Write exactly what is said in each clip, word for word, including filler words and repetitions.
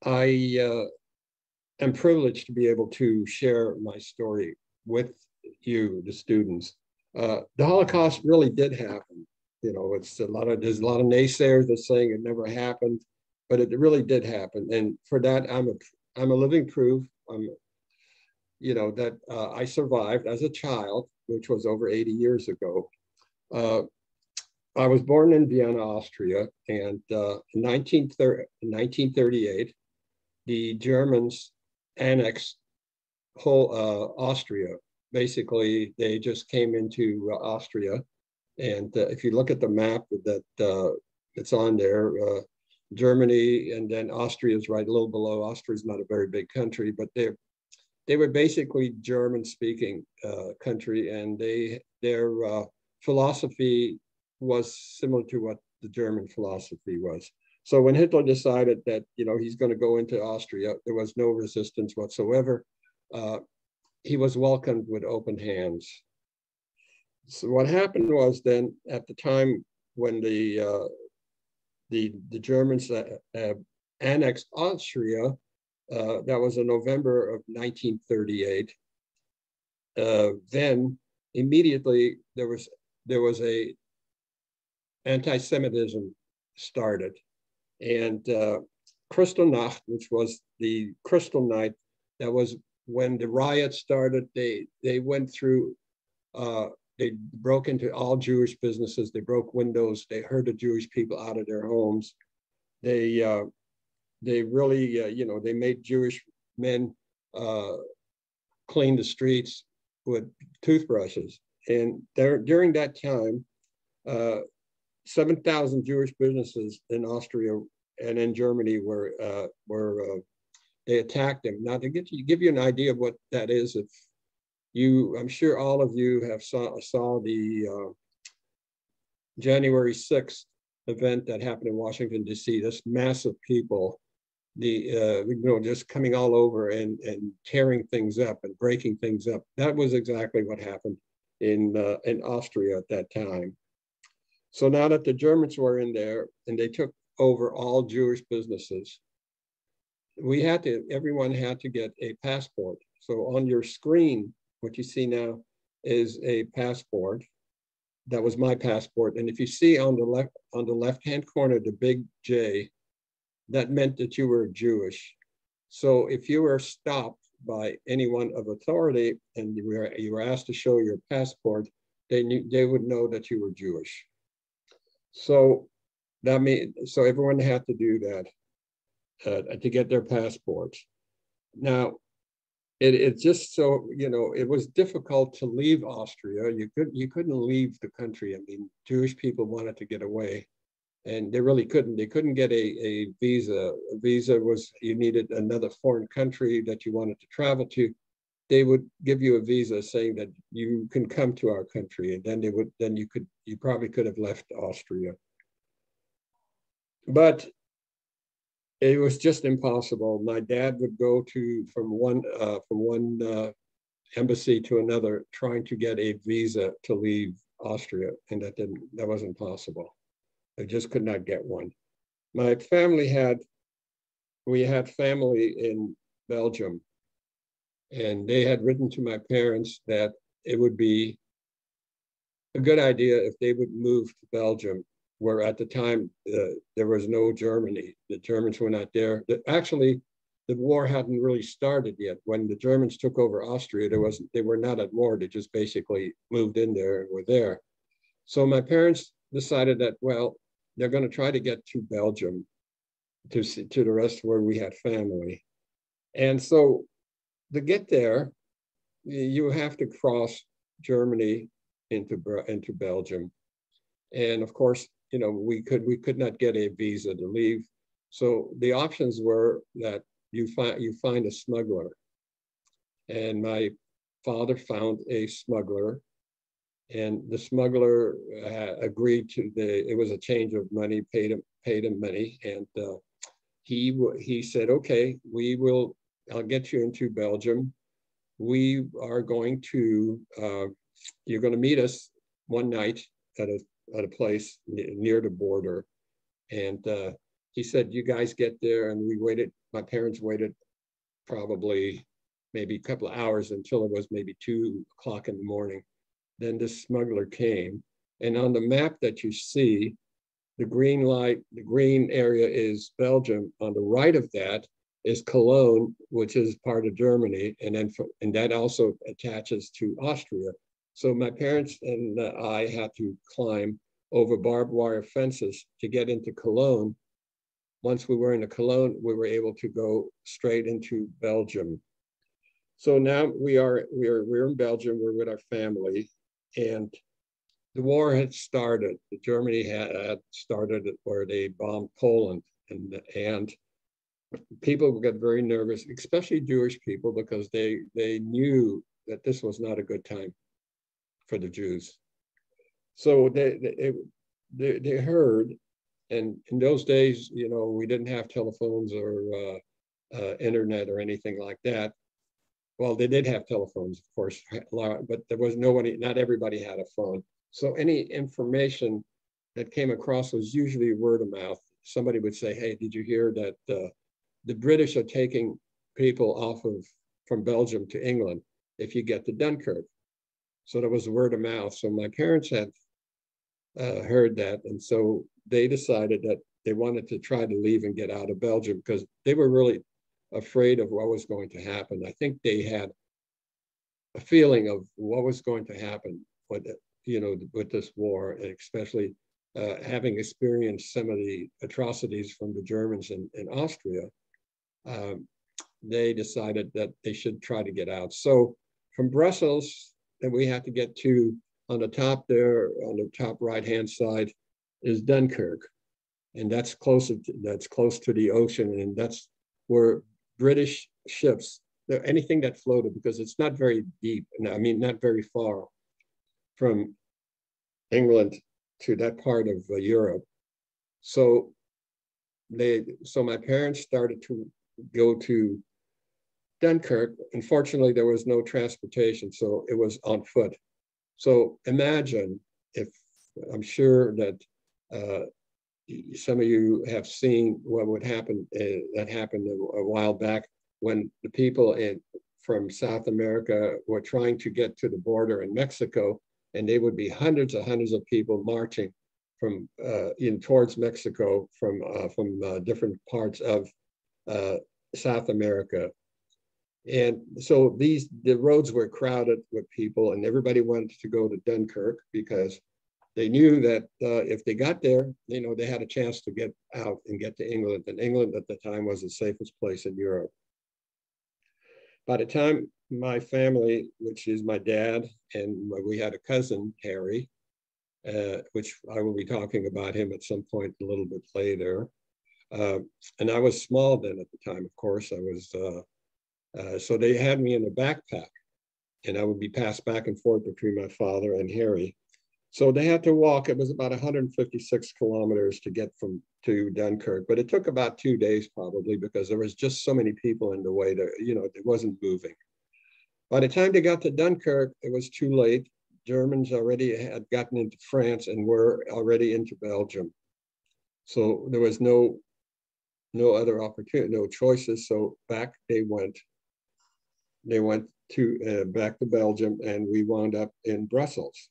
I uh, am privileged to be able to share my story with you, the students. Uh, the Holocaust really did happen. You know, it's a lot of there's a lot of naysayers that saying it never happened, but it really did happen. And for that, I'm a I'm a living proof. I'm, you know, that uh, I survived as a child, which was over eighty years ago. Uh, I was born in Vienna, Austria, and uh, in nineteen thirty-eight, the Germans annexed whole uh, Austria. Basically, they just came into uh, Austria, and uh, if you look at the map that uh, it's on there, uh, Germany and then Austria is right a little below. Austria is not a very big country, but they they were basically German-speaking uh, country, and they their uh, philosophy was similar to what the German philosophy was. So when Hitler decided that, you know, he's going to go into Austria, there was no resistance whatsoever. Uh, he was welcomed with open hands. So what happened was then, at the time when the uh, the the Germans uh, uh, annexed Austria, uh, that was in November of nineteen thirty-eight. Uh, then immediately there was there was a anti-Semitism started. And uh, Kristallnacht, which was the Crystal Night, that was when the riots started. They they went through, uh, they broke into all Jewish businesses. They broke windows. They herded Jewish people out of their homes. They uh, they really, uh, you know, they made Jewish men uh, clean the streets with toothbrushes. And there, during that time, uh, seven thousand Jewish businesses in Austria and in Germany were uh, were uh, they attacked them. Now to get to give you an idea of what that is, if you, I'm sure all of you have saw saw the uh, January sixth event that happened in Washington D C. This massive people, the uh, you know, just coming all over and and tearing things up and breaking things up. That was exactly what happened in uh, in Austria at that time. So now that the Germans were in there and they took over all Jewish businesses, we had to, everyone had to get a passport. So on your screen, what you see now is a passport. That was my passport. And if you see on the left, on the left-hand corner, the big J, that meant that you were Jewish. So if you were stopped by anyone of authority and you were, you were asked to show your passport, they knew, they would know that you were Jewish. So that means, so everyone had to do that uh, to get their passports. Now, it, it just so, you know, it was difficult to leave Austria. You couldn't, you couldn't leave the country. I mean, Jewish people wanted to get away and they really couldn't. They couldn't get a, a visa. A visa was, you needed another foreign country that you wanted to travel to. They would give you a visa saying that you can come to our country, and then they would, then you could, you probably could have left Austria. But it was just impossible. My dad would go to from one uh, from one uh, embassy to another, trying to get a visa to leave Austria, and that didn't, that wasn't possible. I just could not get one. My family had, we had family in Belgium, and they had written to my parents that it would be a good idea if they would move to Belgium, where at the time uh, there was no Germany. The Germans were not there. The, actually, the war hadn't really started yet. When the Germans took over Austria, there wasn't, they were not at war. They just basically moved in there and were there. So my parents decided that, well, they're going to try to get to Belgium, to, to the rest where we had family. And so to get there, you have to cross Germany into, into Belgium. And of course, you know, we could we could not get a visa to leave. So the options were that you find you find a smuggler. And my father found a smuggler, and the smuggler uh, agreed to the, it was a change of money, paid him paid him money, and uh, he he said, okay, we will, I'll get you into Belgium. We are going to, uh, you're going to meet us one night at a at a place near the border, and uh, he said, you guys get there. And we waited, my parents waited probably maybe a couple of hours until it was maybe two o'clock in the morning. Then this smuggler came. And on the map that you see, the green light, the green area is Belgium. On the right of that is Cologne, which is part of Germany. And then for, and that also attaches to Austria. So my parents and uh, I had to climb over barbed wire fences to get into Cologne. Once we were in Cologne, we were able to go straight into Belgium. So now we are we are we're in Belgium. We're with our family, and the war had started. Germany had, had started where they bombed Poland, and and people got very nervous, especially Jewish people, because they they knew that this was not a good time for the Jews. So they they they, they heard, and in those days, you know, we didn't have telephones or uh, uh, internet or anything like that. Well, they did have telephones, of course, but there was nobody, not everybody had a phone. So any information that came across was usually word of mouth. Somebody would say, hey, did you hear that uh, the British are taking people off of from Belgium to England if you get to Dunkirk? So there was word of mouth. So my parents had uh, heard that. And so they decided that they wanted to try to leave and get out of Belgium because they were really afraid of what was going to happen. I think they had a feeling of what was going to happen with, you know, with this war, and especially uh, having experienced some of the atrocities from the Germans in, in Austria. Um, they decided that they should try to get out. So from Brussels, and we had to get to, on the top there, on the top right-hand side, is Dunkirk. And that's close to, that's close to the ocean, and that's where British ships, anything that floated, because it's not very deep, I mean, not very far from England to that part of uh, Europe. So they, so my parents started to go to Dunkirk. Unfortunately, there was no transportation, so it was on foot. So imagine if, I'm sure that uh, some of you have seen what would happen, uh, that happened a, a while back when the people in, from South America were trying to get to the border in Mexico, and they would be hundreds and hundreds of people marching from uh, in towards Mexico from, uh, from uh, different parts of uh, South America. And so these, the roads were crowded with people, and everybody wanted to go to Dunkirk because they knew that uh, if they got there, you know, they had a chance to get out and get to England. And England at the time was the safest place in Europe. By the time my family, which is my dad, and we had a cousin, Harry, uh, which I will be talking about him at some point a little bit later. Uh, and I was small then at the time, of course. I was, uh, uh, so they had me in a backpack, and I would be passed back and forth between my father and Harry. So they had to walk. It was about one hundred fifty-six kilometers to get from to Dunkirk, but it took about two days probably because there was just so many people in the way that, you know, it wasn't moving. By the time they got to Dunkirk, it was too late. Germans already had gotten into France and were already into Belgium. So there was no, no other opportunity, no choices. So back they went. They went to uh, back to Belgium, and we wound up in Brussels.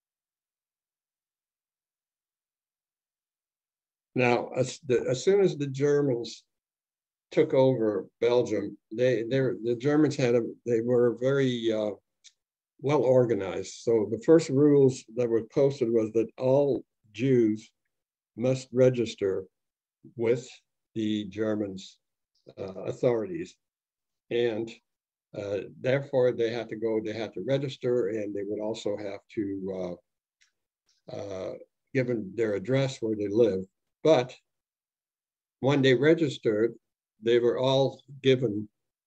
Now, as, the, as soon as the Germans took over Belgium, they, they the Germans had a, they were very uh, well organized. So the first rules that were posted was that all Jews must register with the Germans uh, authorities, and uh, therefore they had to go. They had to register, and they would also have to uh, uh, give their address where they live. But when they registered, they were all given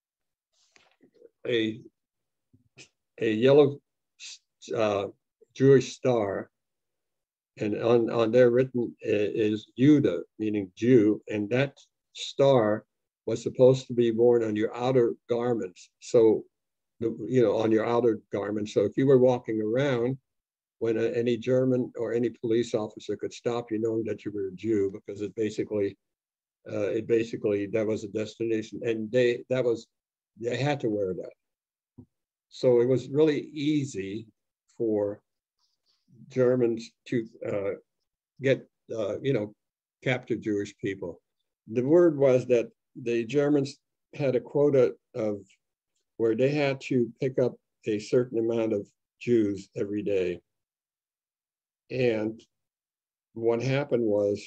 a, a yellow uh, Jewish star, and on, on there written is Jude, meaning Jew, and that star was supposed to be worn on your outer garments. So, you know, on your outer garments. So if you were walking around, when a, any German or any police officer could stop you knowing that you were a Jew, because it basically Uh, it basically, that was a destination, and they, that was, they had to wear that. So it was really easy for Germans to uh, get, uh, you know, capture Jewish people. The word was that the Germans had a quota of where they had to pick up a certain amount of Jews every day. And what happened was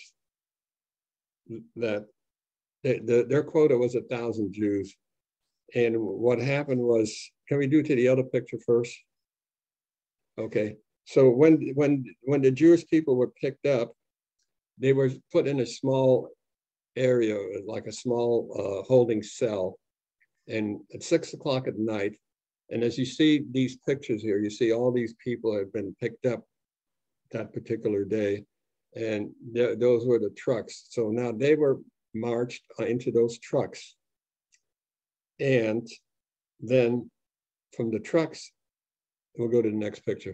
that they, the, their quota was a thousand Jews. And what happened was, can we do to the other picture first? Okay. So when, when, when the Jewish people were picked up, they were put in a small area, like a small uh, holding cell. And at six o'clock at night, and as you see these pictures here, you see all these people have been picked up that particular day. And th those were the trucks. So now they were marched into those trucks. And then from the trucks, we'll go to the next picture.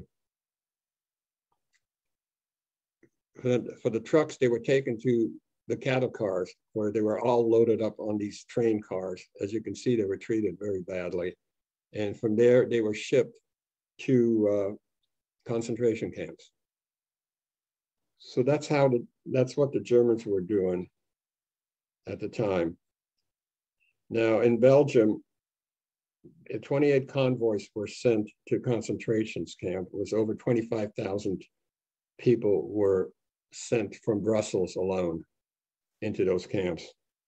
For the trucks, they were taken to the cattle cars where they were all loaded up on these train cars. As you can see, they were treated very badly. And from there, they were shipped to uh, concentration camps. So that's how the, that's what the Germans were doing at the time. Now in Belgium, twenty-eight convoys were sent to concentration camp. It was over twenty-five thousand people were sent from Brussels alone into those camps.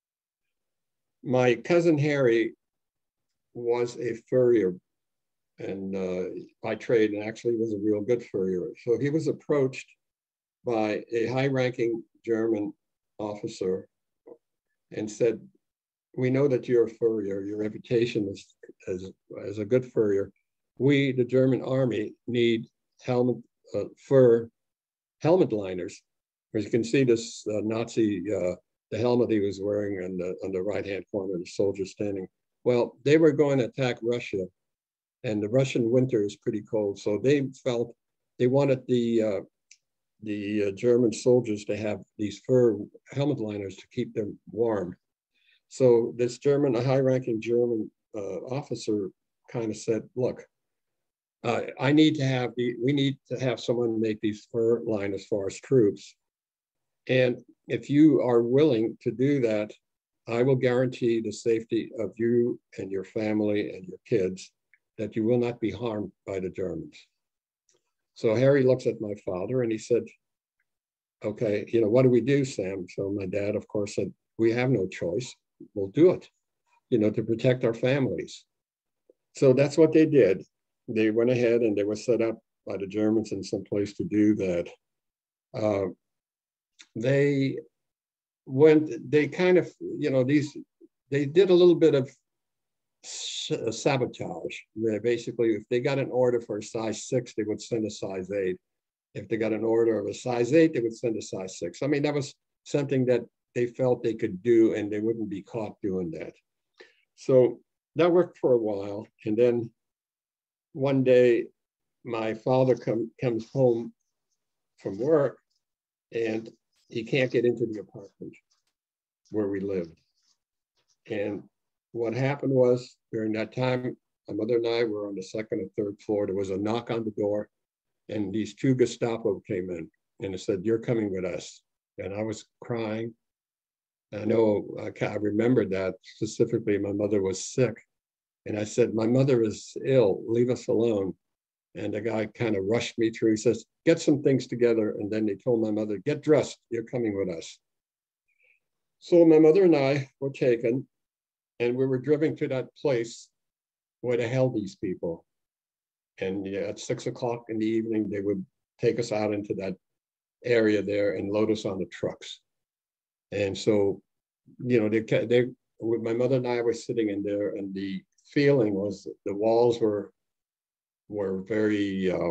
My cousin Harry was a furrier and uh, by trade, and actually was a real good furrier. So he was approached by a high-ranking German officer and said, we know that you're a furrier, your reputation is as, as a good furrier. We, the German army, need helmet, uh, fur helmet liners. As you can see this uh, Nazi, uh, the helmet he was wearing on the, on the right-hand corner, the soldier standing. Well, they were going to attack Russia, and the Russian winter is pretty cold. So they felt they wanted the, uh, the uh, German soldiers to have these fur helmet liners to keep them warm. So this German, a high-ranking German uh, officer kind of said, look, uh, I need to have the, we need to have someone make these fur liners for us troops. And if you are willing to do that, I will guarantee the safety of you and your family and your kids, that you will not be harmed by the Germans. So Harry looks at my father and he said, okay, you know, what do we do, Sam? So my dad, of course, said, we have no choice. We'll do it, you know, to protect our families. So that's what they did. They went ahead and they were set up by the Germans in some place to do that. Uh, they went, they kind of, you know, these, they did a little bit of sabotage. Where basically, if they got an order for a size six, they would send a size eight. If they got an order of a size eight, they would send a size six. I mean, that was something that they felt they could do and they wouldn't be caught doing that. So that worked for a while. And then one day, my father come, comes home from work and he can't get into the apartment where we lived. And what happened was, during that time, my mother and I were on the second or third floor. There was a knock on the door and these two Gestapo came in and they said, you're coming with us. And I was crying. I know I, I remembered that specifically. My mother was sick. And I said, my mother is ill, leave us alone. And the guy kind of rushed me through. He says, get some things together. And then they told my mother, get dressed, you're coming with us. So my mother and I were taken and we were driven to that place where they held these people. And yeah, at six o'clock in the evening, they would take us out into that area there and load us on the trucks. And so, you know, they, they, my mother and I were sitting in there, and the feeling was that the walls were, were very uh,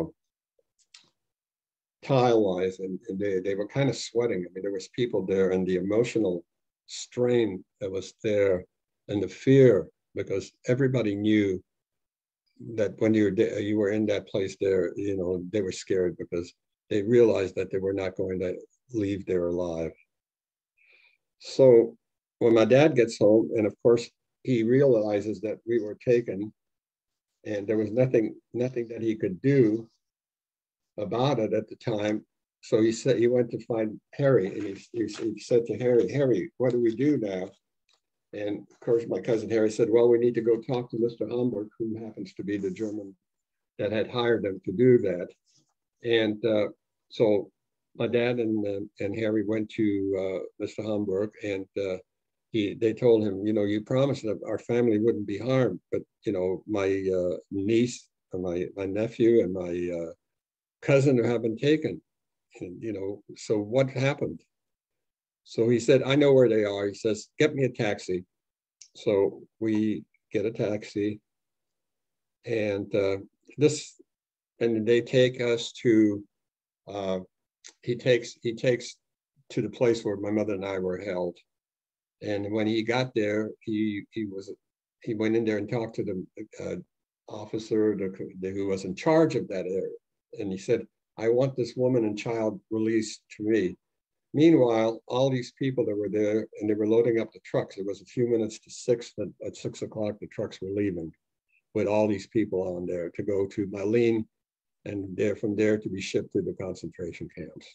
tile-wise, and, and they, they were kind of sweating. I mean, there was people there, and the emotional strain that was there, and the fear, because everybody knew that when you were, you were in that place there, you know, they were scared because they realized that they were not going to leave there alive. So when my dad gets home, and of course, he realizes that we were taken and there was nothing, nothing that he could do about it at the time. So he said he went to find Harry, and he, he, he said to Harry, Harry, what do we do now? And of course, my cousin Harry said, well, we need to go talk to Mister Hamburg, who happens to be the German that had hired them to do that. And uh, so my dad and, uh, and Harry went to uh, Mister Hamburg, and uh, he, they told him, you know, you promised that our family wouldn't be harmed, but, you know, my uh, niece, my, my nephew and my uh, cousin have been taken. And, you know, so what happened? So he said, I know where they are. He says, get me a taxi. So we get a taxi, and uh, this, and they take us to, uh, he takes, he takes to the place where my mother and I were held. And when he got there, he, he was, he went in there and talked to the uh, officer the, the, who was in charge of that area. And he said, I want this woman and child released to me. Meanwhile, all these people that were there, and they were loading up the trucks. It was a few minutes to six, but at six o'clock, the trucks were leaving with all these people on there to go to Malines, and there from there to be shipped to the concentration camps.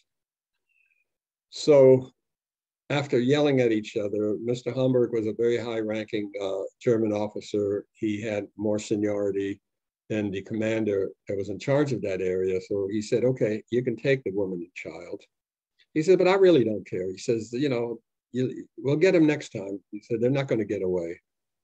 So after yelling at each other, Mister Hamburg was a very high-ranking uh, German officer. He had more seniority than the commander that was in charge of that area. So he said, okay, you can take the woman and child. He said, but I really don't care. He says, you know, you, we'll get them next time. He said, they're not going to get away.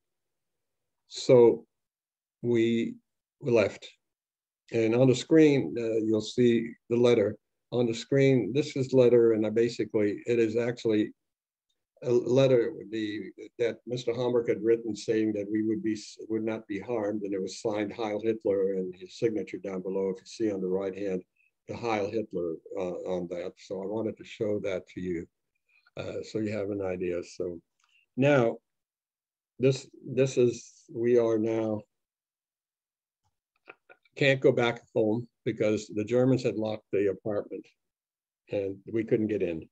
So we left. And on the screen, uh, you'll see the letter. On the screen, this is letter, and I basically, it is actually a letter the, that Mister Hamburg had written saying that we would be would not be harmed, and it was signed Heil Hitler, and his signature down below, if you see on the right hand, the Heil Hitler uh, on that. So I wanted to show that to you, uh, so you have an idea. So now, this this is, we are now, can't go back home because the Germans had locked the apartment and we couldn't get in.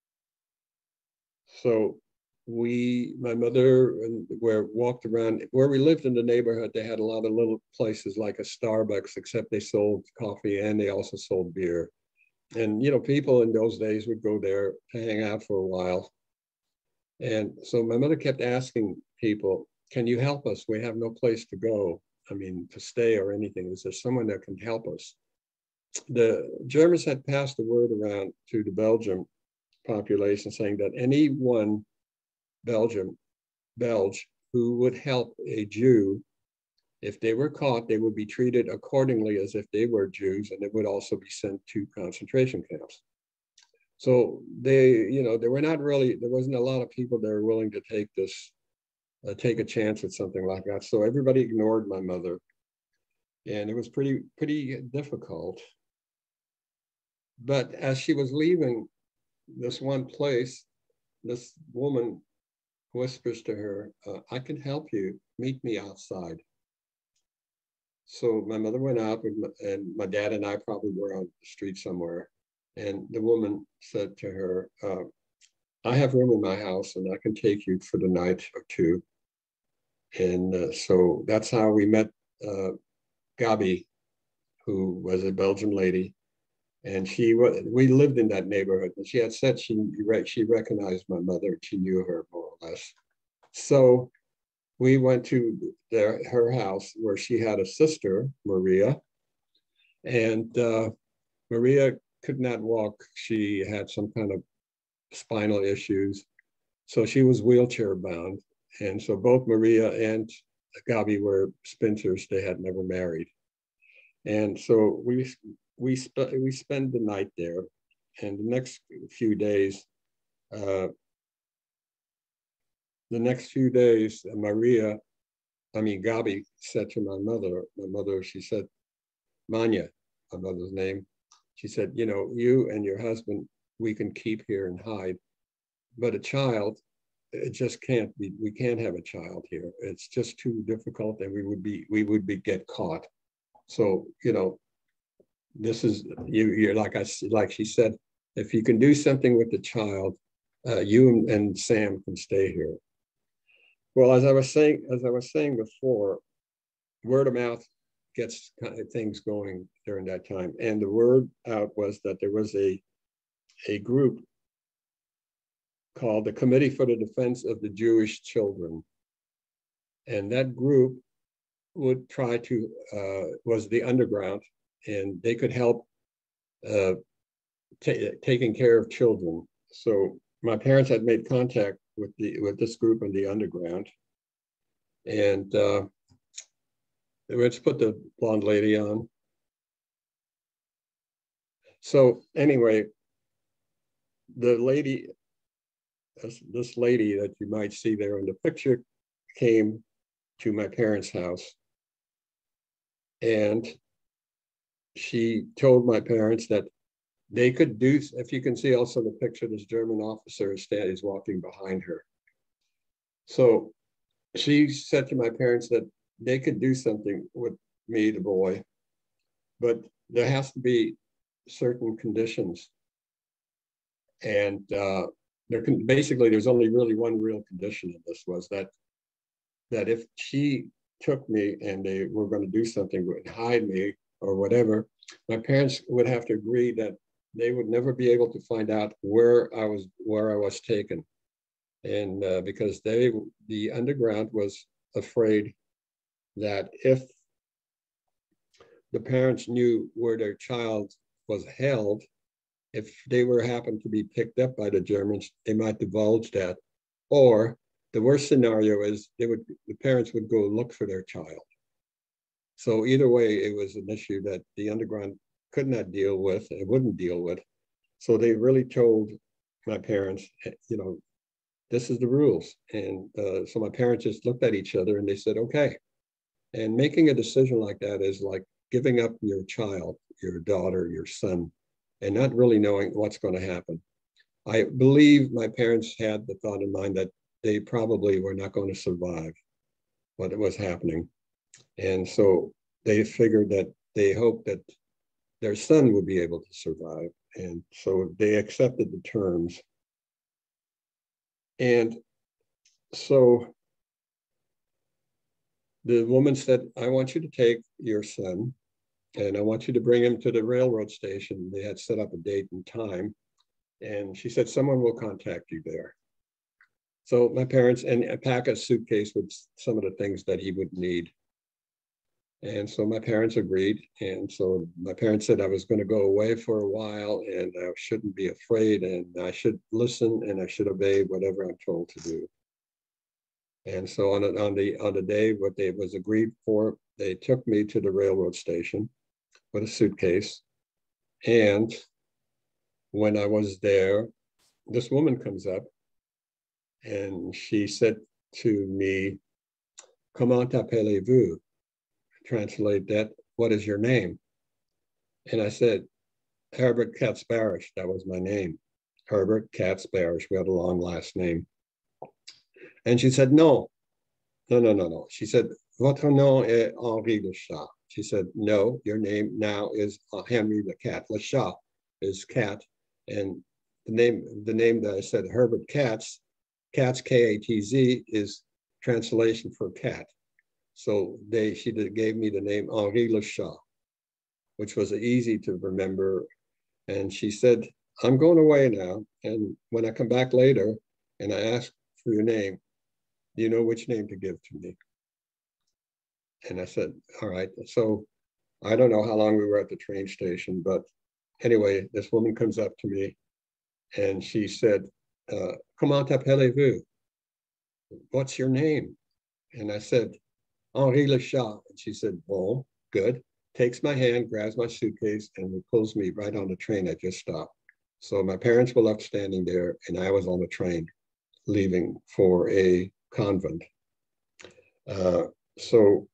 So we, my mother, and where walked around, where we lived in the neighborhood, they had a lot of little places like a Starbucks, except they sold coffee and they also sold beer. And, you know, people in those days would go there to hang out for a while. And so my mother kept asking people, can you help us? We have no place to go. I mean, to stay or anything. Is there someone that can help us? The Germans had passed the word around to the Belgian population saying that anyone Belgium, Belge, who would help a Jew, if they were caught, they would be treated accordingly as if they were Jews, and they would also be sent to concentration camps. So they, you know, there were not really, there wasn't a lot of people that were willing to take this, uh, take a chance at something like that. So everybody ignored my mother, and it was pretty, pretty difficult. But as she was leaving this one place, this woman whispers to her, uh, I can help you, meet me outside. So my mother went out, and my, and my dad and I probably were on the street somewhere. And the woman said to her, uh, I have room in my house and I can take you for the night or two. And uh, so that's how we met uh, Gabi, who was a Belgian lady. And she was, we lived in that neighborhood. And she had said she, she recognized my mother. She knew her more or less. So we went to their, her house where she had a sister, Maria. And uh, Maria could not walk. She had some kind of spinal issues. So she was wheelchair bound. And so both Maria and Gabi were spinsters. They had never married. And so we, we, sp we spent the night there. And the next few days, uh, the next few days, Maria, I mean, Gabi said to my mother, my mother, she said, Manya, my mother's name, she said, you know, you and your husband, we can keep here and hide, but a child, it just can't be, we can't have a child here. It's just too difficult, and we would be, we would be get caught. So, you know, this is, you, you're like I, like she said, if you can do something with the child, uh, you and, and Sam can stay here. Well, as I was saying, as I was saying before, word of mouth gets kind of things going during that time. And the word out was that there was a, a group called the Committee for the Defense of the Jewish Children. And that group would try to, uh, was the underground, and they could help uh, taking care of children. So my parents had made contact with the with this group in the underground. And uh, let's put the blonde lady on. So anyway, the lady, this, this lady that you might see there in the picture came to my parents' house. And she told my parents that they could do, if you can see also the picture, this German officer is standing, is walking behind her. So she said to my parents that they could do something with me, the boy, but there has to be certain conditions. And uh, there can, basically, there's only really one real condition in this, was that, that if she took me and they were going to do something, would hide me or whatever, my parents would have to agree that they would never be able to find out where I was, where I was taken. And uh, because they, the underground was afraid that if the parents knew where their child was held, if they were happened to be picked up by the Germans, they might divulge that. Or the worst scenario is they would, the parents would go look for their child. So either way, it was an issue that the underground could not deal with, it wouldn't deal with. So they really told my parents, you know, this is the rules. And uh, so my parents just looked at each other and they said, okay. And making a decision like that is like giving up your child, your daughter, your son, and not really knowing what's going to happen. I believe my parents had the thought in mind that they probably were not going to survive what was happening. And so they figured that they hoped that their son would be able to survive. And so they accepted the terms. And so the woman said, I want you to take your son and I want you to bring him to the railroad station. They had set up a date and time. And she said, someone will contact you there. So my parents, and pack a suitcase with some of the things that he would need. And so my parents agreed. And so my parents said I was going to go away for a while and I shouldn't be afraid and I should listen and I should obey whatever I'm told to do. And so on, a, on, the, on the day what they was agreed for, they took me to the railroad station with a suitcase. And when I was there, this woman comes up and she said to me, comment appelez-vous? Translate that, what is your name? And I said, Herbert Katz Barasch, that was my name. Herbert Katz Barasch, we had a long last name. And she said, no, no, no, no, no. She said, votre nom est Henri le Chat. She said, no, your name now is Henri le Chat. Le Chat is cat. And the name, the name that I said, Herbert Katz, Katz, K A T Z, is translation for cat. So they, she did, gave me the name Henri le Chat, which was easy to remember. And she said, I'm going away now. And when I come back later and I ask for your name, do you know which name to give to me? And I said, all right. So I don't know how long we were at the train station, but anyway, this woman comes up to me and she said, uh, comment appelez-vous? What's your name? And I said, Henri le Chat. And she said, bon, good. Takes my hand, grabs my suitcase, and pulls me right on the train that just stopped. So my parents were left standing there, and I was on the train leaving for a convent. Uh, so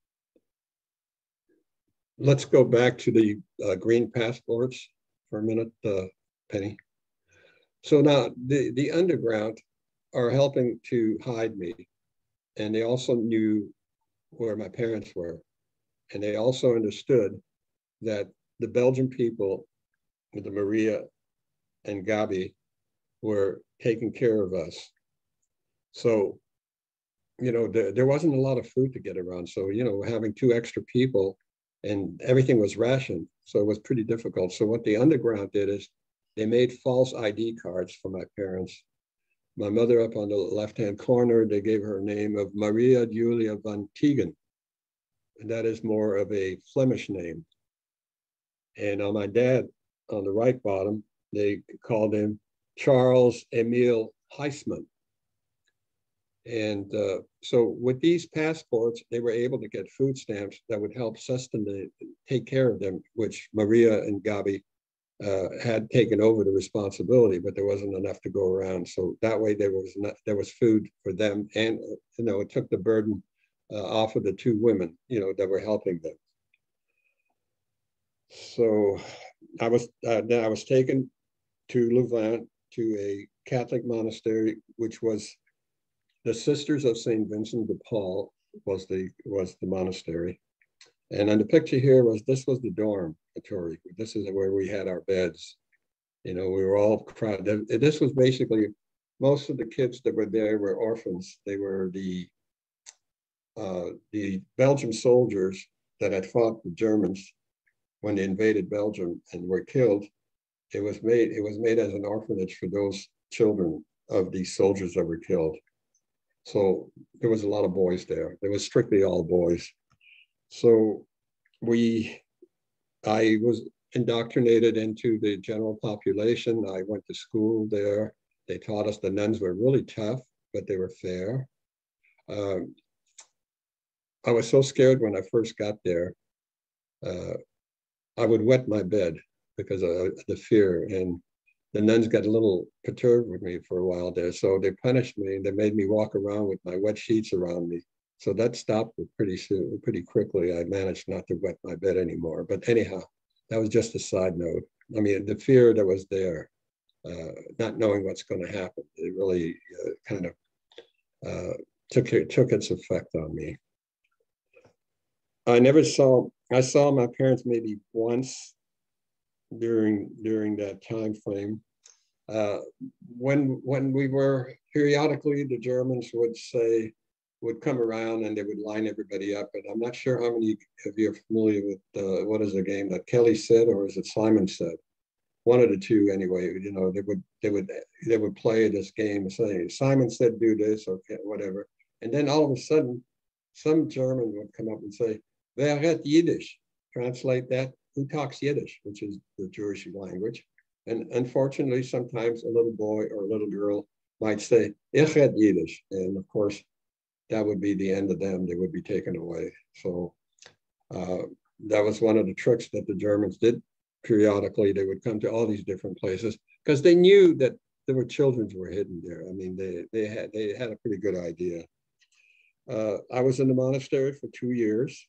let's go back to the uh, green passports for a minute, uh, Penny. So now the, the underground are helping to hide me, and they also knew where my parents were. And they also understood that the Belgian people, with the Maria and Gabi, were taking care of us. So, you know, there, there wasn't a lot of food to get around. So, you know, having two extra people and everything was rationed. So it was pretty difficult. So what the underground did is they made false I D cards for my parents. My mother up on the left-hand corner, they gave her a name of Maria Julia van Tegen. And that is more of a Flemish name. And on my dad, on the right bottom, they called him Charles Emile Heisman. And uh, so with these passports, they were able to get food stamps that would help sustain, take care of them, which Maria and Gabi uh, had taken over the responsibility, but there wasn't enough to go around. So that way there was not, there was food for them, and you know it took the burden uh, off of the two women, you know, that were helping them. So I was uh, then I was taken to Louvain to a Catholic monastery, which was the Sisters of Saint Vincent de Paul was the was the monastery. And on the picture here was, this was the dormitory. This is where we had our beds. You know, we were all crowded. This was basically, most of the kids that were there were orphans. They were the, uh, the Belgian soldiers that had fought the Germans when they invaded Belgium and were killed. It was made, it was made as an orphanage for those children of these soldiers that were killed. So there was a lot of boys there. There was strictly all boys. So we, I was indoctrinated into the general population. I went to school there. They taught us the nuns were really tough, but they were fair. Um, I was so scared when I first got there. Uh, I would wet my bed because of the fear, and the nuns got a little perturbed with me for a while there. So they punished me and they made me walk around with my wet sheets around me. So that stopped pretty soon, pretty quickly. I managed not to wet my bed anymore. But anyhow, that was just a side note. I mean, the fear that was there, uh, not knowing what's going to happen, it really uh, kind of uh, took took its effect on me. I never saw. I saw my parents maybe once during during that time frame. Uh, when when we were periodically, the Germans would say, would come around and they would line everybody up. And I'm not sure how many of you are familiar with uh, what is the game that Kelly said, or is it Simon said? One of the two, anyway. You know, they would they would they would play this game, saying Simon said do this or whatever, and then all of a sudden, some German would come up and say, "Wer redt Yiddish?" Translate that: who talks Yiddish, which is the Jewish language. And unfortunately, sometimes a little boy or a little girl might say, "Ich red Yiddish," and of course, that would be the end of them. They would be taken away. So uh, that was one of the tricks that the Germans did periodically. They would come to all these different places because they knew that there were children who were hidden there. I mean, they, they, had, they had a pretty good idea. Uh, I was in the monastery for two years.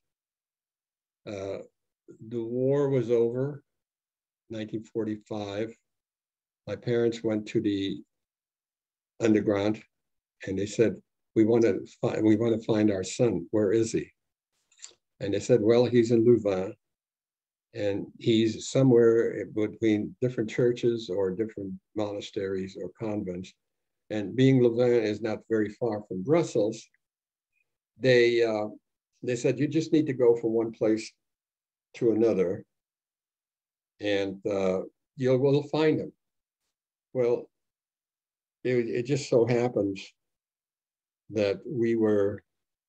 Uh, the war was over, nineteen forty-five. My parents went to the underground and they said, we want to find, we want to find our son. Where is he? And they said, well, he's in Louvain and he's somewhere between different churches or different monasteries or convents. And being Louvain is not very far from Brussels, they, uh, they said, you just need to go from one place to another and uh, you'll will find him. Well, it, it just so happens that we were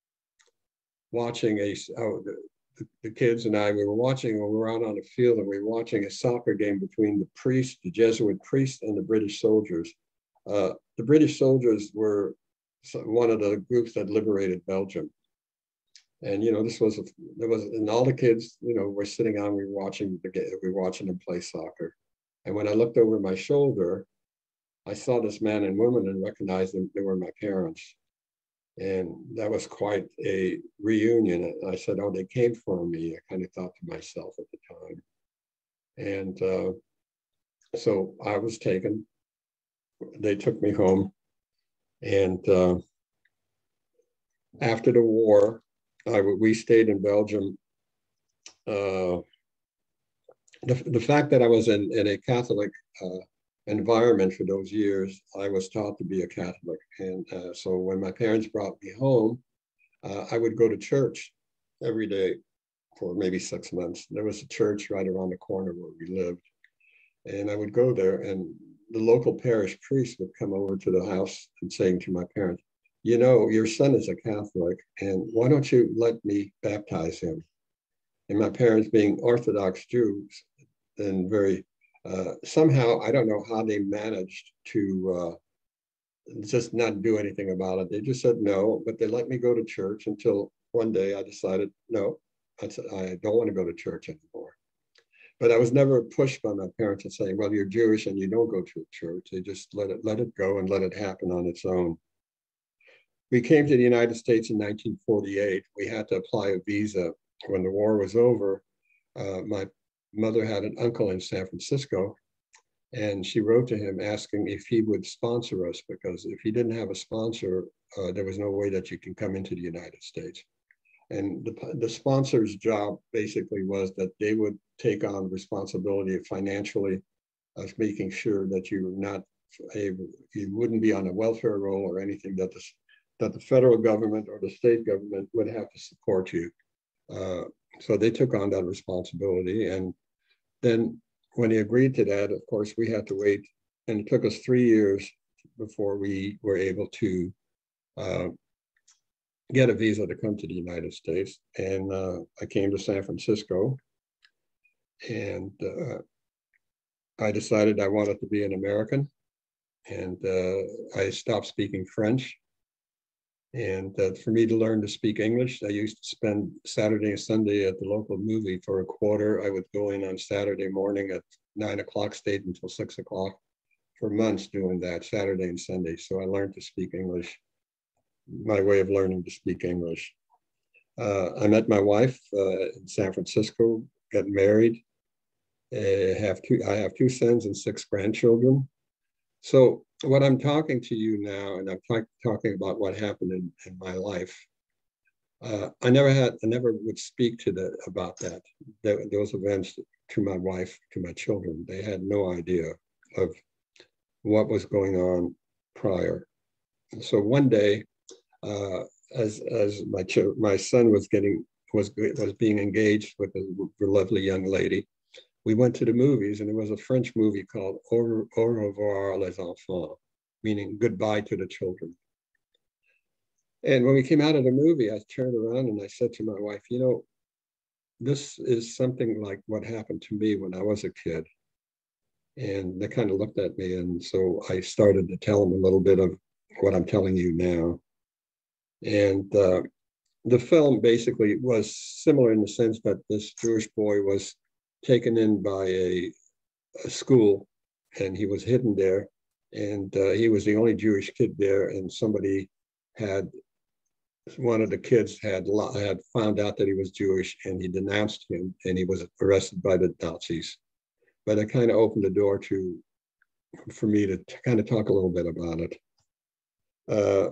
watching a, oh, the, the kids and I, we were watching, we were out on the field and we were watching a soccer game between the priest, the Jesuit priest, and the British soldiers. Uh, the British soldiers were one of the groups that liberated Belgium. And, you know, this was, a, there was, and all the kids, you know, were sitting on, we were watching the game, we were watching them play soccer. And when I looked over my shoulder, I saw this man and woman and recognized them, they were my parents. And that was quite a reunion. I said, oh, they came for me. I kind of thought to myself at the time. And uh, so I was taken. They took me home. And uh, after the war, I, we stayed in Belgium. Uh, the, the fact that I was in, in a Catholic uh, environment for those years, I was taught to be a Catholic. And uh, so when my parents brought me home, uh, I would go to church every day for maybe six months. There was a church right around the corner where we lived. And I would go there, and the local parish priest would come over to the house and saying to my parents, you know, your son is a Catholic, and why don't you let me baptize him? And my parents, being Orthodox Jews, and very, uh, somehow, I don't know how they managed to uh, just not do anything about it. They just said no, but they let me go to church until one day I decided, no, I said, I don't want to go to church anymore. But I was never pushed by my parents to say, well, you're Jewish and you don't go to church. They just let it, let it go and let it happen on its own. We came to the United States in nineteen forty-eight. We had to apply a visa. When the war was over, uh, my mother had an uncle in San Francisco, and she wrote to him asking if he would sponsor us, because if he didn't have a sponsor, uh, there was no way that you can come into the United States. And the, the sponsor's job basically was that they would take on responsibility financially of making sure that you were not able, you wouldn't be on a welfare roll or anything, that the, that the federal government or the state government would have to support you. Uh, so they took on that responsibility. And then when he agreed to that, of course, we had to wait. And it took us three years before we were able to uh, get a visa to come to the United States. And uh, I came to San Francisco, and uh, I decided I wanted to be an American. And uh, I stopped speaking French. And uh, for me to learn to speak English, I used to spend Saturday and Sunday at the local movie for a quarter. I would go in on Saturday morning at nine o'clock, stayed until six o'clock for months doing that, Saturday and Sunday. So I learned to speak English, my way of learning to speak English. Uh, I met my wife uh, in San Francisco, got married. I have two, I have two sons and six grandchildren. So what I'm talking to you now, and I'm talk, talking about what happened in, in my life, uh, I never had, I never would speak to the, about that, the, those events to my wife, to my children. They had no idea of what was going on prior. So one day, uh, as as my my son was getting was was being engaged with a lovely young lady, we went to the movies, and it was a French movie called Au, Au revoir les enfants, meaning goodbye to the children. And when we came out of the movie, I turned around and I said to my wife, you know, this is something like what happened to me when I was a kid. And they kind of looked at me, and so I started to tell them a little bit of what I'm telling you now. And uh, the film basically was similar in the sense that this Jewish boy was taken in by a, a school, and he was hidden there, and uh, he was the only Jewish kid there, and somebody had, one of the kids had had found out that he was Jewish, and he denounced him, and he was arrested by the Nazis. But it kind of opened the door to, for me to kind of talk a little bit about it. Uh,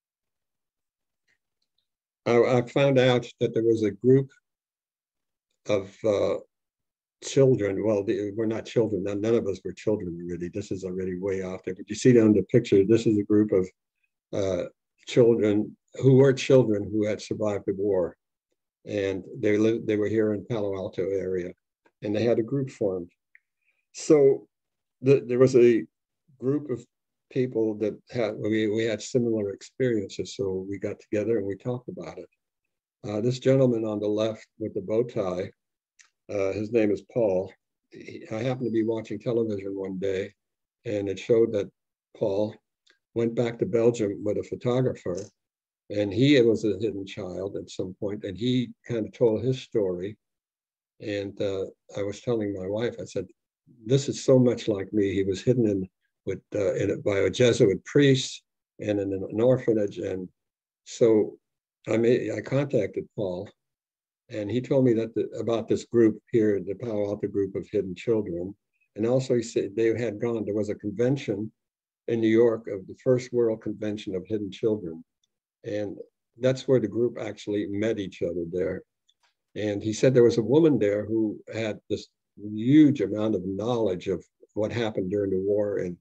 I, I found out that there was a group of uh, children. Well, they, we're not children. None, none of us were children really. This is already way off there. But you see down the picture, this is a group of uh, children who were children who had survived the war. And they lived, they were here in Palo Alto area. And they had a group formed. So the, there was a group of people that had, we, we had similar experiences. So we got together and we talked about it. Uh, this gentleman on the left with the bow tie, uh, his name is Paul. He, I happened to be watching television one day, and it showed that Paul went back to Belgium with a photographer, and he was a hidden child at some point, and he kind of told his story. And uh, I was telling my wife, I said, this is so much like me. He was hidden in with uh, in, by a Jesuit priest and in an orphanage. And so I made, I contacted Paul, and he told me that the, about this group here, the Palo Alto group of hidden children. And also he said they had gone, there was a convention in New York of the first World Convention of Hidden Children. And that's where the group actually met each other there. And he said there was a woman there who had this huge amount of knowledge of what happened during the war in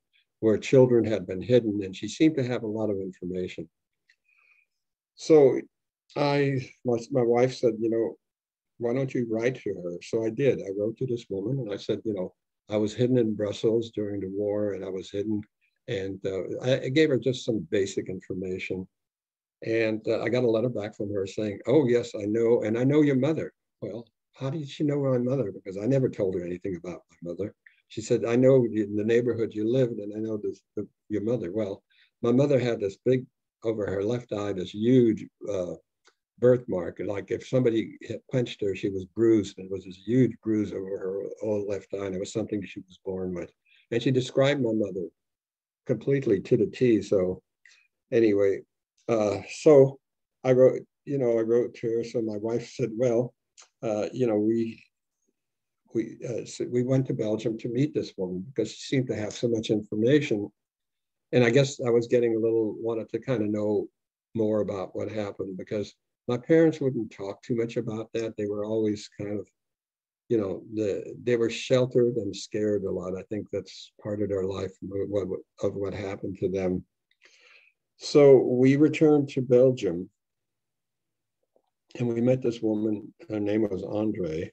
where children had been hidden, and she seemed to have a lot of information. So I, my, my wife said, you know, why don't you write to her? So I did. I wrote to this woman, and I said, you know, I was hidden in Brussels during the war, and I was hidden, and uh, I, I gave her just some basic information. And uh, I got a letter back from her saying, oh, yes, I know, and I know your mother. Well, how did she know my mother? Because I never told her anything about my mother. She said, I know in the neighborhood you lived, and I know this, the, your mother. Well, my mother had this big, over her left eye, this huge uh, birthmark. Like if somebody had punched her, she was bruised, and it was this huge bruise over her whole left eye, and it was something she was born with. And she described my mother completely to the T. So anyway, uh, so I wrote, you know, I wrote to her. So my wife said, well, uh, you know, we, we, uh, so we went to Belgium to meet this woman because she seemed to have so much information. And I guess I was getting a little, wanted to kind of know more about what happened, because my parents wouldn't talk too much about that. They were always kind of, you know, the, they were sheltered and scared a lot. I think that's part of their life, what, of what happened to them. So we returned to Belgium, and we met this woman. Her name was Andrée.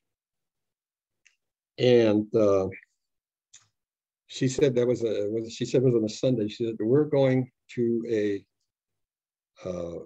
And uh, she said that was a, was, she said it was on a Sunday. She said, we're going to a, uh,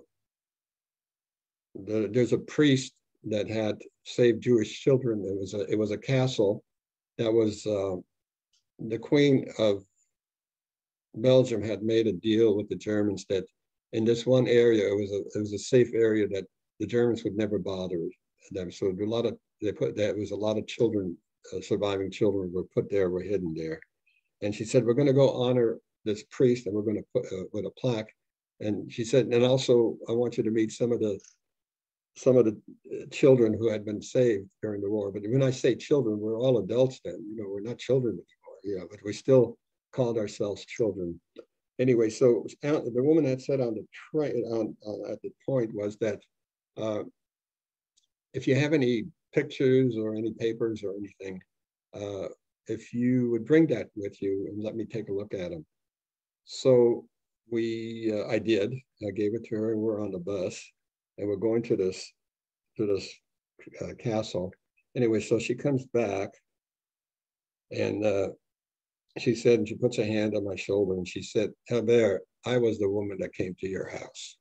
the, there's a priest that had saved Jewish children. It was a, it was a castle that was, uh, the Queen of Belgium had made a deal with the Germans that in this one area, it was a, it was a safe area that the Germans would never bother them. So a lot of, they put, there was a lot of children, uh, surviving children were put there, were hidden there. And she said, we're going to go honor this priest, and we're going to put uh, with a plaque. And she said, and also I want you to meet some of the some of the children who had been saved during the war. But when I say children, we're all adults then. You know, we're not children anymore. Yeah, but we still called ourselves children. Anyway, so the woman had said on the train on, on at the point was that uh, if you have any pictures or any papers or anything, uh, if you would bring that with you and let me take a look at them. So we, uh, I did. I gave it to her, and we're on the bus, and we're going to this to this uh, castle. Anyway, so she comes back, and uh, she said, and she puts a hand on my shoulder, and she said, Herbert, I was the woman that came to your house.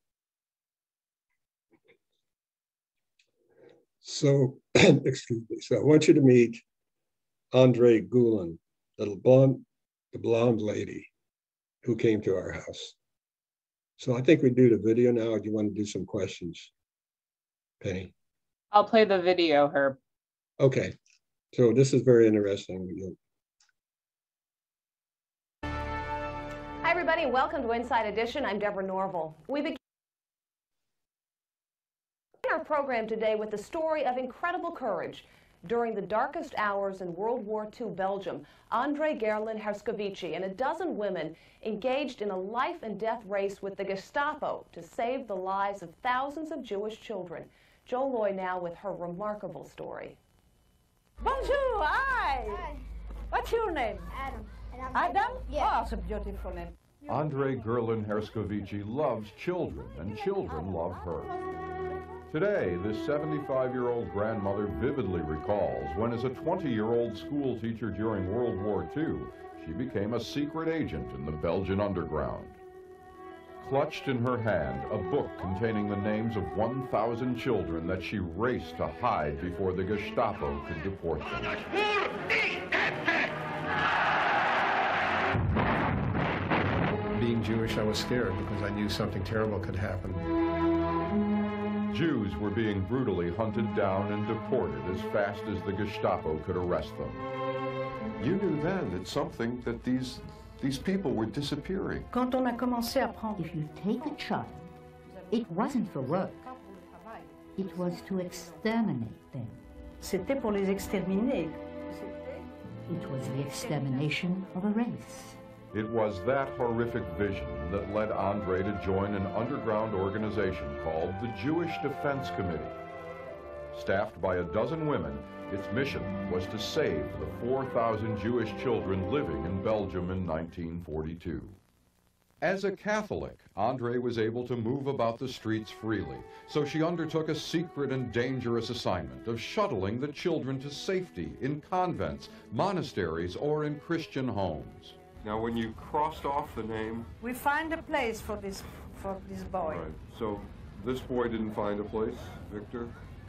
So, excuse me. So I want you to meet Andrée Geulen, the blonde, the blonde lady who came to our house. So I think we do the video now, or do you want to do some questions, Penny? I'll play the video, Herb. Okay. So this is very interesting. Hi, everybody. Welcome to Inside Edition. I'm Deborah Norville. We begin our program today with the story of incredible courage. During the darkest hours in World War Two Belgium, Andrée Geulen-Herscovici and a dozen women engaged in a life and death race with the Gestapo to save the lives of thousands of Jewish children. Jo Loy now with her remarkable story. Bonjour, hi. Hi. What's your name? Adam. And I'm Adam? Yeah. Oh, it's a beautiful name. Andrée Geulen-Herscovici loves children, and children love her. Today, this seventy-five-year-old grandmother vividly recalls when, as a twenty-year-old school teacher during World War Two, she became a secret agent in the Belgian underground. Clutched in her hand, a book containing the names of one thousand children that she raced to hide before the Gestapo could deport them. Being Jewish, I was scared because I knew something terrible could happen. Jews were being brutally hunted down and deported as fast as the Gestapo could arrest them. You knew then that something, that these, these people were disappearing. Quand on a commencé à prendre... If you take a child, it wasn't for work. It was to exterminate them. C'était pour les exterminer. It was the extermination of a race. It was that horrific vision that led Andrée to join an underground organization called the Jewish Defense Committee. Staffed by a dozen women, Its mission was to save the four thousand Jewish children living in Belgium in nineteen forty-two. As a Catholic, Andrée was able to move about the streets freely, so she undertook a secret and dangerous assignment of shuttling the children to safety in convents, monasteries, or in Christian homes. Now, when you crossed off the name... We find a place for this, for this boy. Right, so this boy didn't find a place, Victor?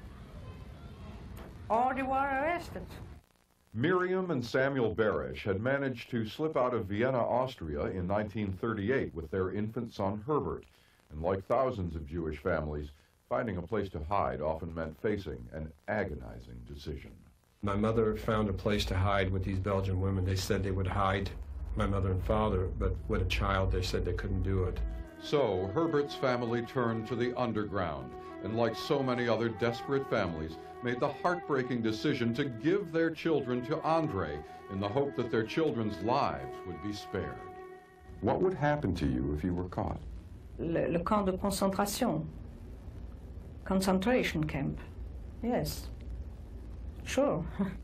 Or they were arrested. Miriam and Samuel Barasch had managed to slip out of Vienna, Austria in nineteen thirty-eight with their infant son Herbert, and like thousands of Jewish families, finding a place to hide often meant facing an agonizing decision. My mother found a place to hide with these Belgian women. They said they would hide my mother and father, but with a child they said they couldn't do it. So Herbert's family turned to the underground, and like so many other desperate families, made the heartbreaking decision to give their children to Andrée in the hope that their children's lives would be spared. What would happen to you if you were caught? Le, le camp de concentration. Concentration camp. Yes. Sure.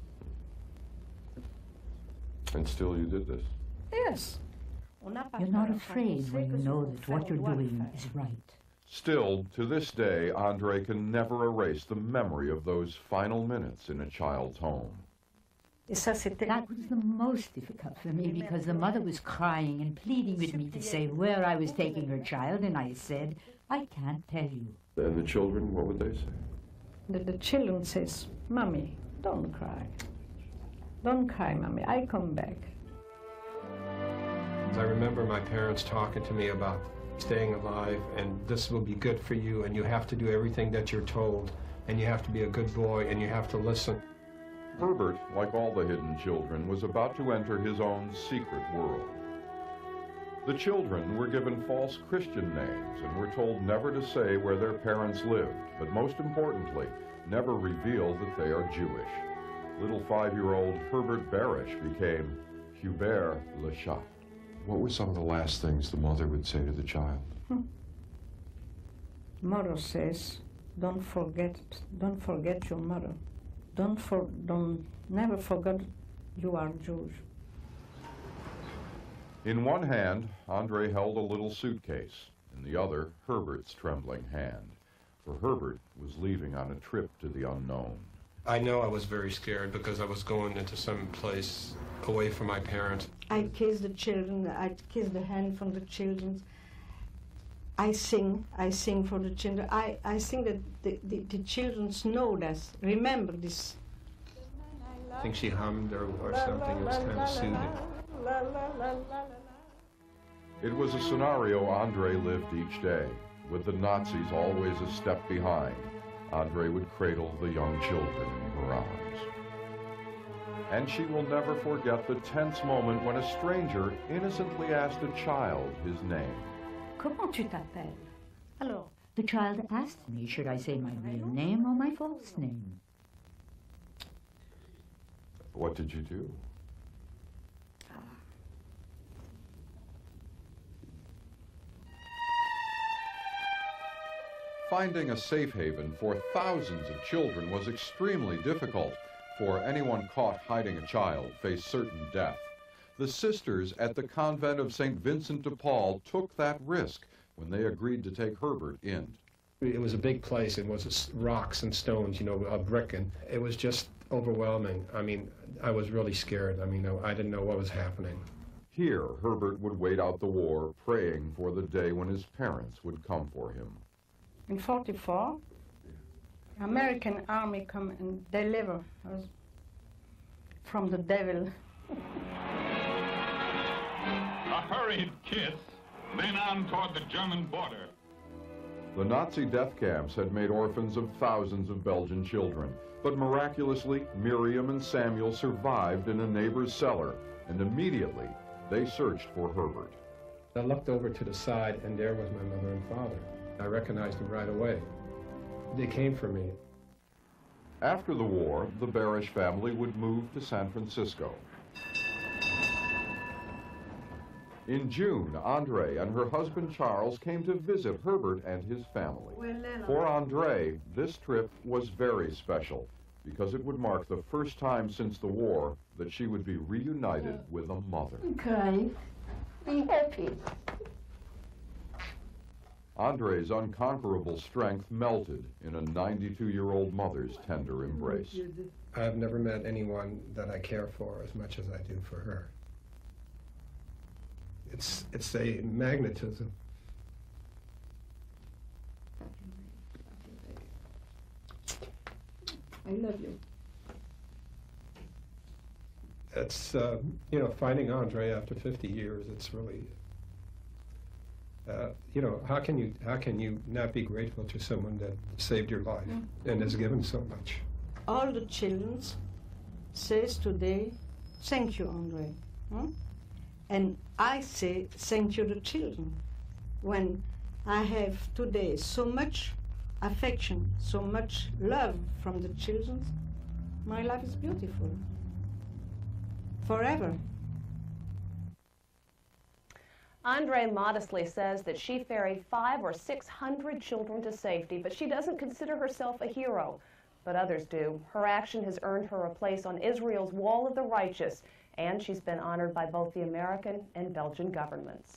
And still you did this? Yes. You're not afraid when you know that what you're doing is right. Still, to this day, Andrée can never erase the memory of those final minutes in a child's home. That was the most difficult for me because the mother was crying and pleading with me to say where I was taking her child, and I said, I can't tell you. And the children, what would they say? The, the children says, Mommy, don't cry. Don't cry, Mommy, I come back. I remember my parents talking to me about staying alive, and this will be good for you, and you have to do everything that you're told, and you have to be a good boy, and you have to listen. Herbert, like all the hidden children, was about to enter his own secret world. The children were given false Christian names and were told never to say where their parents lived, but most importantly, never reveal that they are Jewish. Little five-year-old Herbert Barasch became Henri le Chat. What were some of the last things the mother would say to the child? Hmm. Mother says, don't forget, don't forget your mother. Don't for, don't, never forget you are Jewish. In one hand, Andrée held a little suitcase. In the other, Herbert's trembling hand. For Herbert was leaving on a trip to the unknown. I know I was very scared because I was going into some place away from my parents. I kiss the children, I kiss the hand from the children. I sing, I sing for the children. I, I think that the, the, the children know this, remember this. I think she hummed or, or something. It was kind of soothing. It was a scenario Andrée lived each day, with the Nazis always a step behind. Andrée would cradle the young children in her arms. And she will never forget the tense moment when a stranger innocently asked a child his name. Comment tu t'appelles? Alors, the child asked me, should I say my real name or my false name? What did you do? Finding a safe haven for thousands of children was extremely difficult, for anyone caught hiding a child faced certain death. The sisters at the convent of Saint Vincent de Paul took that risk when they agreed to take Herbert in. It was a big place. It was rocks and stones, you know, a brick, and it was just overwhelming. I mean, I was really scared. I mean, I didn't know what was happening. Here, Herbert would wait out the war, praying for the day when his parents would come for him. in forty-four, American army come and deliver us from the devil. A hurried kiss, then on toward the German border. The Nazi death camps had made orphans of thousands of Belgian children, but miraculously, Miriam and Samuel survived in a neighbor's cellar, and immediately they searched for Herbert. I looked over to the side, and there was my mother and father. I recognized them right away. They came for me. After the war, the Barasch family would move to San Francisco. In June, Andrée and her husband Charles came to visit Herbert and his family. For Andrée, this trip was very special, because it would mark the first time since the war that she would be reunited with a mother. I'm crying. I'm happy. Andrée's unconquerable strength melted in a ninety-two-year-old mother's tender embrace. I've never met anyone that I care for as much as I do for her. It's, it's a magnetism. I love you. It's, uh, you know, finding Andrée after fifty years, it's really, uh, you know, how can you, how can you not be grateful to someone that saved your life and has given so much? All the children says today, thank you, Andrée. Hmm? And I say, thank you, the children. When I have today so much affection, so much love from the children, my life is beautiful. Forever. Andrée modestly says that she ferried five or six hundred children to safety, but she doesn't consider herself a hero. But others do. Her action has earned her a place on Israel's Wall of the Righteous, and she's been honored by both the American and Belgian governments.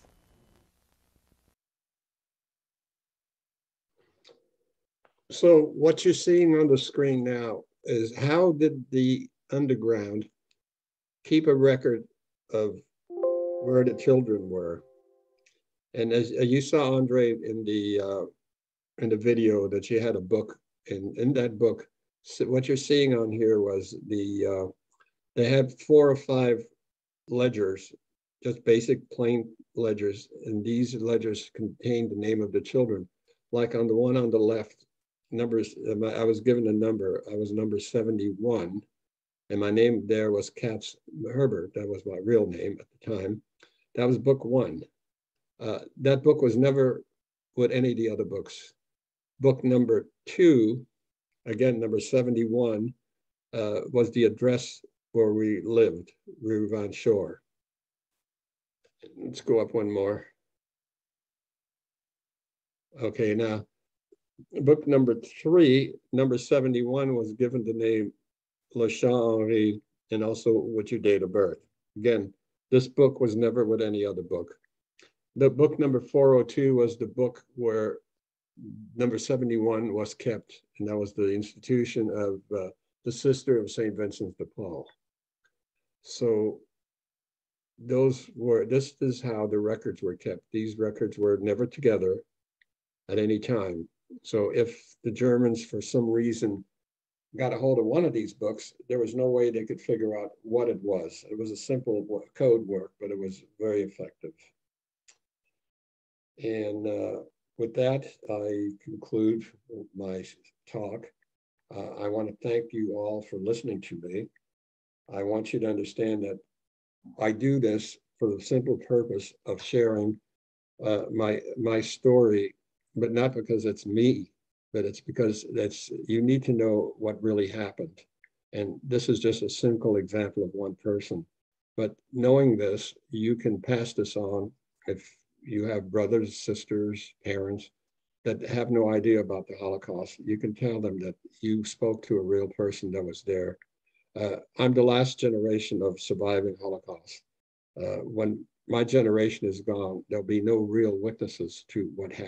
So what you're seeing on the screen now is how did the underground keep a record of where the children were. And as you saw Andrée in the uh, in the video that she had a book, and in that book, so what you're seeing on here was the, uh, they had four or five ledgers, just basic plain ledgers, and these ledgers contained the name of the children. Like on the one on the left, numbers, I was given a number, I was number seventy-one, and my name there was Katz Herbert. That was my real name at the time. That was book one. Uh, that book was never with any of the other books. Book number two, again, number seventy-one, uh, was the address where we lived, Rue Van Shore. Let's go up one more. Okay, now, book number three, number seventy-one, was given the name Le Chat Henri, and also with your date of birth. Again, this book was never with any other book. The book number four oh two was the book where number seventy-one was kept, and that was the institution of uh, the Sister of Saint Vincent de Paul. So those were, this is how the records were kept. These records were never together at any time. So if the Germans, for some reason, got a hold of one of these books, there was no way they could figure out what it was. It was a simple code work, but it was very effective. And uh, with that, I conclude my talk. Uh, I want to thank you all for listening to me. I want you to understand that I do this for the simple purpose of sharing uh, my, my story, but not because it's me, but it's because that's, you need to know what really happened. And this is just a simple example of one person. But knowing this, you can pass this on if you have brothers, sisters, parents that have no idea about the Holocaust. You can tell them that you spoke to a real person that was there. Uh, I'm the last generation of surviving Holocaust. Uh, when my generation is gone, there'll be no real witnesses to what happened.